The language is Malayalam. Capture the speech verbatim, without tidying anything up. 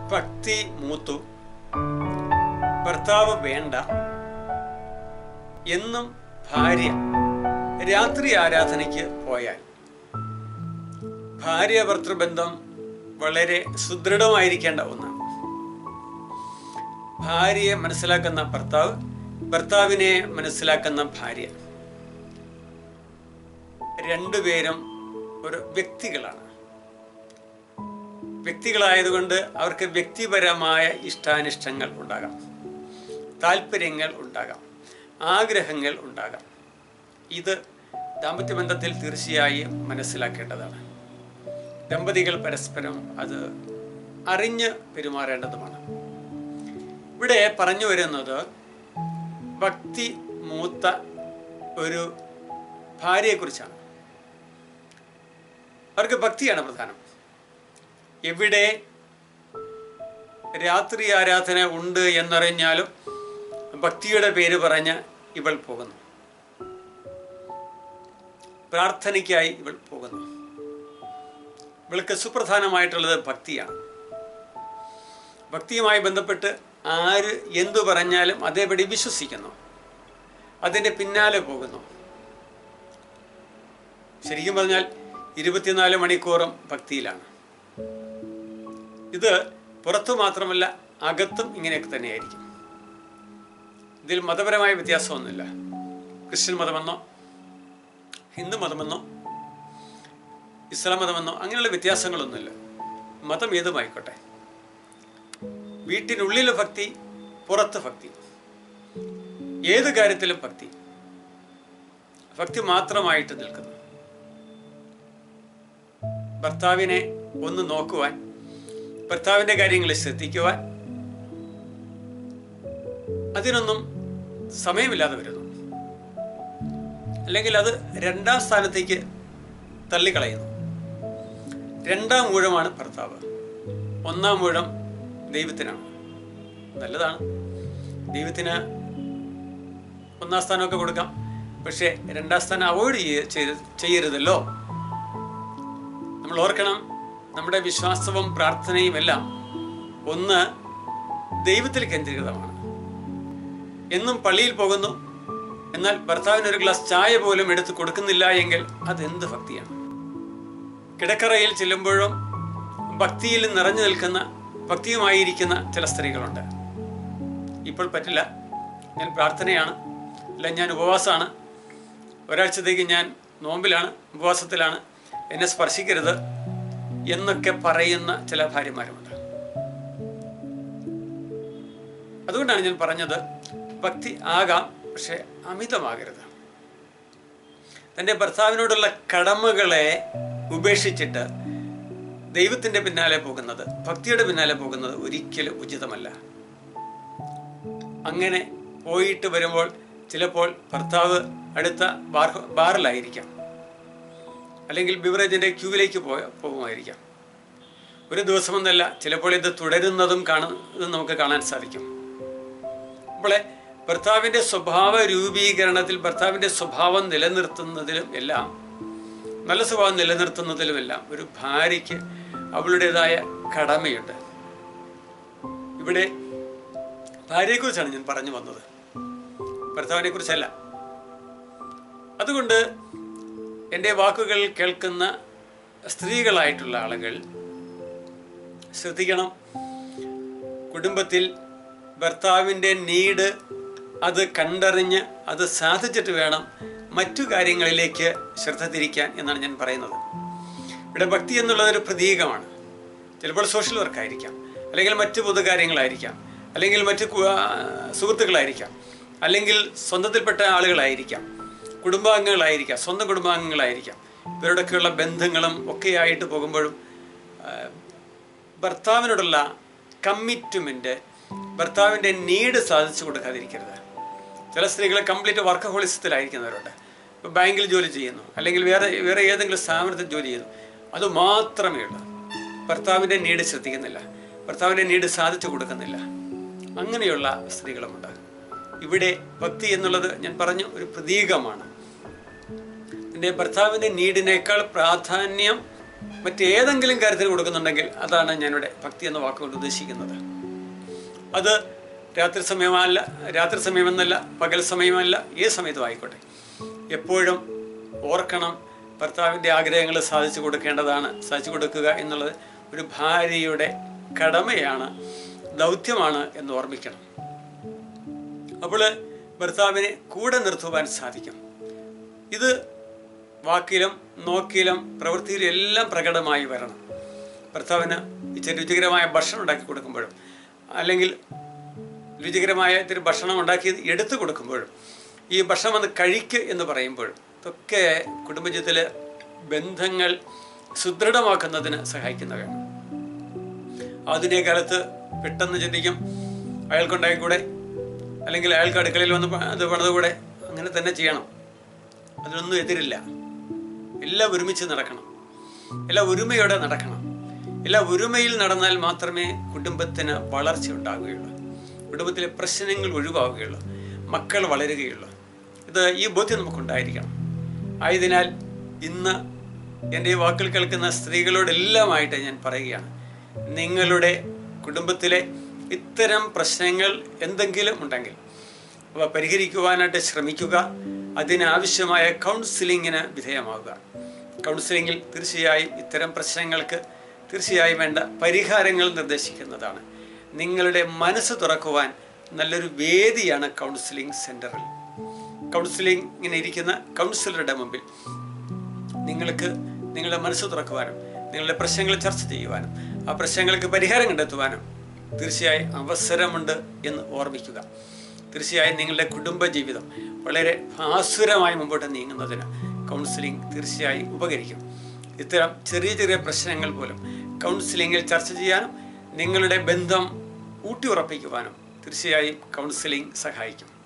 ഭക്തി മൂത്തു, ഭർത്താവ് വേണ്ട എന്നും ഭാര്യ രാത്രി ആരാധനയ്ക്ക് പോയാൽ ഭാര്യ ഭർത്തൃബന്ധം വളരെ സുദൃഢമായിരിക്കേണ്ട ഒന്നാണ്. ഭാര്യയെ മനസ്സിലാക്കുന്ന ഭർത്താവ്, ഭർത്താവിനെ മനസ്സിലാക്കുന്ന ഭാര്യ, രണ്ടുപേരും ഒരു വ്യക്തികളാണ്. വ്യക്തികളായതുകൊണ്ട് അവർക്ക് വ്യക്തിപരമായ ഇഷ്ടാനിഷ്ടങ്ങൾ ഉണ്ടാകാം, താല്പര്യങ്ങൾ ഉണ്ടാകാം, ആഗ്രഹങ്ങൾ ഉണ്ടാകാം. ഇത് ദാമ്പത്യബന്ധത്തിൽ തീർച്ചയായും മനസ്സിലാക്കേണ്ടതാണ്. ദമ്പതികൾ പരസ്പരം അത് അറിഞ്ഞ് പെരുമാറേണ്ടതുമാണ്. ഇവിടെ പറഞ്ഞു വരുന്നത് ഭക്തി മൂത്ത ഒരു ഭാര്യയെക്കുറിച്ചാണ്. അവർക്ക് ഭക്തിയാണ് പ്രധാനം. എവിടെ രാത്രി ആരാധന ഉണ്ട് എന്നറിഞ്ഞാലും ഭക്തിയുടെ പേര് പറഞ്ഞ് ഇവൾ പോകുന്നു. പ്രാർത്ഥനയ്ക്കായി ഇവൾ പോകുന്നു. ഇവൾക്ക് സുപ്രധാനമായിട്ടുള്ളത് ഭക്തിയാണ്. ഭക്തിയുമായി ബന്ധപ്പെട്ട് ആര് എന്തു പറഞ്ഞാലും അതേപടി വിശ്വസിക്കുന്നു, അതിൻ്റെ പിന്നാലെ പോകുന്നു. ശരിക്കും പറഞ്ഞാൽ ഇരുപത്തിനാല് മണിക്കൂറും ഭക്തിയിലാണ്. ഇത് പുറത്തു മാത്രമല്ല, അകത്തും ഇങ്ങനെയൊക്കെ തന്നെയായിരിക്കും. ഇതിൽ മതപരമായ വ്യത്യാസമൊന്നുമില്ല. ക്രിസ്ത്യൻ മതമെന്നോ ഹിന്ദു മതമെന്നോ ഇസ്ലാം മതമെന്നോ അങ്ങനെയുള്ള വ്യത്യാസങ്ങളൊന്നുമില്ല. മതം ഏതുമായിക്കോട്ടെ, വീട്ടിനുള്ളിൽ ഭക്തി, പുറത്ത് ഭക്തി, ഏത് കാര്യത്തിലും ഭക്തി, ഭക്തി മാത്രമായിട്ട് നിൽക്കുന്നു. ഭർത്താവിനെ ഒന്ന് നോക്കുവാൻ, ഭർത്താവിൻ്റെ കാര്യങ്ങളെ ശ്രദ്ധിക്കുവാൻ അതിനൊന്നും സമയമില്ലാതെ വരുന്നു. അല്ലെങ്കിൽ അത് രണ്ടാം സ്ഥാനത്തേക്ക് തള്ളിക്കളയുന്നു. രണ്ടാം ഊഴമാണ് ഭർത്താവ്, ഒന്നാം ഊഴം ദൈവത്തിനാണ്. നല്ലതാണ്, ദൈവത്തിന് ഒന്നാം സ്ഥാനമൊക്കെ കൊടുക്കാം, പക്ഷേ രണ്ടാം സ്ഥാനം അവോയ്ഡ് ചെയ്യ ചെയ്യരുതല്ലോ. നമ്മൾ ഓർക്കണം, നമ്മുടെ വിശ്വാസവും പ്രാർത്ഥനയും എല്ലാം ഒന്ന് ദൈവത്തിൽ കേന്ദ്രീകൃതമാണ്. എന്നും പള്ളിയിൽ പോകുന്നു, എന്നാൽ ഭർത്താവിന് ഒരു ഗ്ലാസ് ചായ പോലും എടുത്ത് കൊടുക്കുന്നില്ല എങ്കിൽ അതെന്ത് ഭക്തിയാണ്? കിടക്കറയിൽ ചെല്ലുമ്പോഴും ഭക്തിയിൽ നിറഞ്ഞു നിൽക്കുന്ന, ഭക്തിയുമായിരിക്കുന്ന ചില സ്ത്രീകളുണ്ട്. ഇപ്പോൾ പറ്റില്ല, ഞാൻ പ്രാർത്ഥനയാണ്, അല്ല ഞാൻ ഉപവാസമാണ്, ഒരാഴ്ചത്തേക്ക് ഞാൻ നോമ്പിലാണ്, ഉപവാസത്തിലാണ്, എന്നെ സ്പർശിക്കരുത് എന്നൊക്കെ പറയുന്ന ചില ഭാര്യമാരുമുണ്ട്. അതുകൊണ്ടാണ് ഞാൻ പറഞ്ഞത്, ഭക്തി ആകാം, പക്ഷെ അമിതമാകരുത്. തൻ്റെ ഭർത്താവിനോടുള്ള കടമകളെ ഉപേക്ഷിച്ചിട്ട് ദൈവത്തിൻ്റെ പിന്നാലെ പോകുന്നത്, ഭക്തിയുടെ പിന്നാലെ പോകുന്നത് ഒരിക്കലും ഉചിതമല്ല. അങ്ങനെ പോയിട്ട് വരുമ്പോൾ ചിലപ്പോൾ ഭർത്താവ് അടുത്ത ബാർ ബാറിലായിരിക്കാം, അല്ലെങ്കിൽ ബിവറേജിൻ്റെ ക്യൂവിലേക്ക് പോയ പോകുമായിരിക്കാം. ഒരു ദിവസമൊന്നല്ല, ചിലപ്പോൾ ഇത് തുടരുന്നതും കാണുന്നതും നമുക്ക് കാണാൻ സാധിക്കും. അപ്പോൾ ഭർത്താവിൻ്റെ സ്വഭാവ രൂപീകരണത്തിൽ, ഭർത്താവിൻ്റെ സ്വഭാവം നിലനിർത്തുന്നതിലും എല്ലാം, നല്ല സ്വഭാവം നിലനിർത്തുന്നതിലുമെല്ലാം ഒരു ഭാര്യയ്ക്ക് അവളുടേതായ കടമയുണ്ട്. ഇവിടെ ഭാര്യയെക്കുറിച്ചാണ് ഞാൻ പറഞ്ഞു വന്നത്, ഭർത്താവിനെ കുറിച്ചല്ല. അതുകൊണ്ട് എൻ്റെ വാക്കുകൾ കേൾക്കുന്ന സ്ത്രീകളായിട്ടുള്ള ആളുകൾ ശ്രദ്ധിക്കണം. കുടുംബത്തിൽ ഭർത്താവിൻ്റെ നീഡ് അത് കണ്ടറിഞ്ഞ് അത് സാധിച്ചിട്ട് വേണം മറ്റു കാര്യങ്ങളിലേക്ക് ശ്രദ്ധ തിരിക്കാൻ എന്നാണ് ഞാൻ പറയുന്നത്. ഇവിടെ ഭക്തി എന്നുള്ളതൊരു പ്രതീകമാണ്. ചിലപ്പോൾ സോഷ്യൽ വർക്കായിരിക്കാം, അല്ലെങ്കിൽ മറ്റു പൊതുകാര്യങ്ങളായിരിക്കാം, അല്ലെങ്കിൽ മറ്റു സുഹൃത്തുക്കളായിരിക്കാം, അല്ലെങ്കിൽ സ്വന്തത്തിൽപ്പെട്ട ആളുകളായിരിക്കാം, കുടുംബാംഗങ്ങളായിരിക്കാം, സ്വന്തം കുടുംബാംഗങ്ങളായിരിക്കാം. ഇവരോടൊക്കെയുള്ള ബന്ധങ്ങളും ഒക്കെ ആയിട്ട് പോകുമ്പോഴും ഭർത്താവിനോടുള്ള കമ്മിറ്റ്മെൻറ്റ്, ഭർത്താവിൻ്റെ നീഡ് സാധിച്ചു കൊടുക്കാതിരിക്കരുത്. ചില സ്ത്രീകൾ കംപ്ലീറ്റ് വർക്കഹോളിസത്തിലായിരിക്കുന്നവരുണ്ട്. ഇപ്പോൾ ബാങ്കിൽ ജോലി ചെയ്യുന്നു, അല്ലെങ്കിൽ വേറെ വേറെ ഏതെങ്കിലും സ്ഥാപനത്തിൽ ജോലി ചെയ്യുന്നു, അത് മാത്രമേ ഉള്ളൂ. ഭർത്താവിൻ്റെ നീഡ് ശ്രദ്ധിക്കുന്നില്ല, ഭർത്താവിൻ്റെ നീഡ് സാധിച്ചു കൊടുക്കുന്നില്ല. അങ്ങനെയുള്ള സ്ത്രീകളുമുണ്ട്. ഇവിടെ ഭക്തി എന്നുള്ളത് ഞാൻ പറഞ്ഞു ഒരു പ്രതീകമാണ്. എൻ്റെ ഭർത്താവിൻ്റെ നീഡിനേക്കാൾ പ്രാധാന്യം മറ്റേതെങ്കിലും കാര്യത്തിന് കൊടുക്കുന്നുണ്ടെങ്കിൽ അതാണ് ഞാനിവിടെ ഭക്തി എന്ന വാക്കുകൊണ്ട് ഉദ്ദേശിക്കുന്നത്. അത് രാത്രി സമയമല്ല, രാത്രി സമയമെന്നല്ല, പകൽ സമയമല്ല, ഏത് സമയത്തും ആയിക്കോട്ടെ, എപ്പോഴും ഓർക്കണം ഭർത്താവിൻ്റെ ആഗ്രഹങ്ങൾ സാധിച്ചു കൊടുക്കേണ്ടതാണ്. സാധിച്ചു കൊടുക്കുക എന്നുള്ളത് ഒരു ഭാര്യയുടെ കടമയാണ്, ദൗത്യമാണ് എന്ന് ഓർമ്മിക്കണം. അപ്പോൾ ഭർത്താവിനെ കൂടെ നിർത്തുവാൻ സാധിക്കും. ഇത് വാക്കിലും നോക്കിലും പ്രവൃത്തിയിലും എല്ലാം പ്രകടമായി വരണം. ഭർത്താവിന് ഇച്ചിരി രുചികരമായ ഭക്ഷണം ഉണ്ടാക്കി കൊടുക്കുമ്പോഴും അല്ലെങ്കിൽ രുചികരമായ ഇത്തിരി ഭക്ഷണം ഉണ്ടാക്കി എടുത്തു കൊടുക്കുമ്പോഴും ഈ ഭക്ഷണം വന്ന് കഴിക്ക് എന്ന് പറയുമ്പോഴും ഇതൊക്കെ കുടുംബജീവിതത്തിലെ ബന്ധങ്ങൾ സുദൃഢമാക്കുന്നതിന് സഹായിക്കുന്നവയാണ്. ആധുനിക കാലത്ത് പെട്ടെന്ന് ചിന്തിക്കും അയാൾക്കുണ്ടായിക്കൂടെ, അല്ലെങ്കിൽ അയാൾക്ക് അടുക്കളയിൽ വന്ന് അത് പണിതുകൂടെ, അങ്ങനെ തന്നെ ചെയ്യണം. അതിനൊന്നും എതിരില്ല. എല്ലാം ഒരുമിച്ച് നടക്കണം, എല്ലാം ഒരുമയോടെ നടക്കണം. എല്ലാം ഒരുമയിൽ നടന്നാൽ മാത്രമേ കുടുംബത്തിന് വളർച്ച ഉണ്ടാവുകയുള്ളൂ, കുടുംബത്തിലെ പ്രശ്നങ്ങൾ ഒഴിവാവുകയുള്ളൂ, മക്കൾ വളരുകയുള്ളൂ. ഇത് ഈ ബോധ്യം നമുക്കുണ്ടായിരിക്കണം. ആയതിനാൽ ഇന്ന് എൻ്റെ ഈ വാക്കുകൾ കേൾക്കുന്ന സ്ത്രീകളോടെല്ലാമായിട്ട് ഞാൻ പറയുകയാണ്, നിങ്ങളുടെ കുടുംബത്തിലെ ഇത്തരം പ്രശ്നങ്ങൾ എന്തെങ്കിലും ഉണ്ടെങ്കിൽ അവ പരിഹരിക്കുവാനായിട്ട് ശ്രമിക്കുക. അതിനാവശ്യമായ കൗൺസിലിങ്ങിന് വിധേയമാവുക. കൗൺസിലിങ്ങിൽ തീർച്ചയായും ഇത്തരം പ്രശ്നങ്ങൾക്ക് തീർച്ചയായും വേണ്ട പരിഹാരങ്ങൾ നിർദ്ദേശിക്കുന്നതാണ്. നിങ്ങളുടെ മനസ്സ് തുറക്കുവാൻ നല്ലൊരു വേദിയാണ് കൗൺസിലിംഗ് സെൻ്ററിൽ. കൗൺസിലിങ്ങിന് ഇരിക്കുന്ന കൗൺസിലറുടെ മുമ്പിൽ നിങ്ങൾക്ക് നിങ്ങളുടെ മനസ്സ് തുറക്കുവാനും നിങ്ങളുടെ പ്രശ്നങ്ങൾ ചർച്ച ചെയ്യുവാനും ആ പ്രശ്നങ്ങൾക്ക് പരിഹാരം കണ്ടെത്തുവാനും തീർച്ചയായും അവസരമുണ്ട് എന്ന് ഓർമ്മിക്കുക. തീർച്ചയായും നിങ്ങളുടെ കുടുംബജീവിതം വളരെ ഭാസുരമായി മുമ്പോട്ട് നീങ്ങുന്നതിന് കൗൺസിലിംഗ് തീർച്ചയായും ഉപകരിക്കും. ഇത്തരം ചെറിയ ചെറിയ പ്രശ്നങ്ങൾ പോലും കൗൺസിലിങ്ങിൽ ചർച്ച ചെയ്യാനും നിങ്ങളുടെ ബന്ധം ഊട്ടിയുറപ്പിക്കുവാനും തീർച്ചയായും കൗൺസിലിംഗ് സഹായിക്കും.